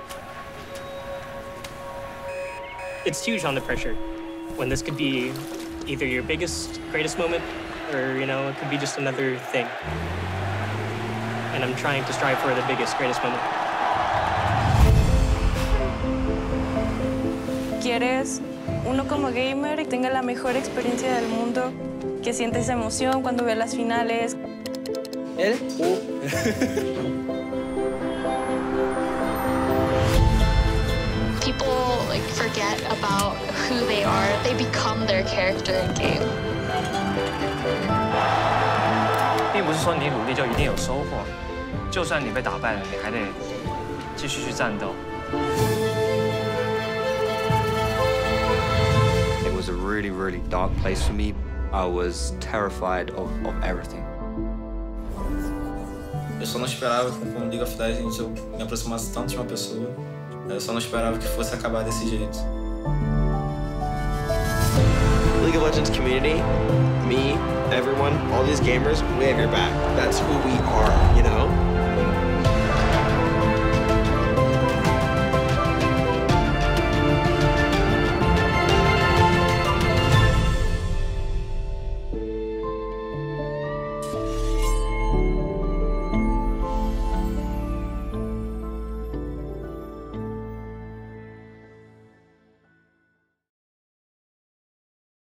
It's huge on the pressure when this could be either your biggest, greatest moment, or, it could be just another thing. And I'm trying to strive for the biggest, greatest moment. ¿Quieres uno como gamer que tenga la mejor experiencia del mundo, que siente esa emoción cuando ve las finales? ¿Él? People forget about who they are. They become their character in game. 并不是说你努力就一定有收获，就算你被打败了，你还得继续去战斗。 It was a really, really dark place for me. I was terrified of everything. Eu só não esperava que com League of Legends eu me aproximasse tanto de uma pessoa. Eu só não esperava que fosse acabar desse jeito. League of Legends community, me, everyone, all these gamers, we have your back. That's who we are,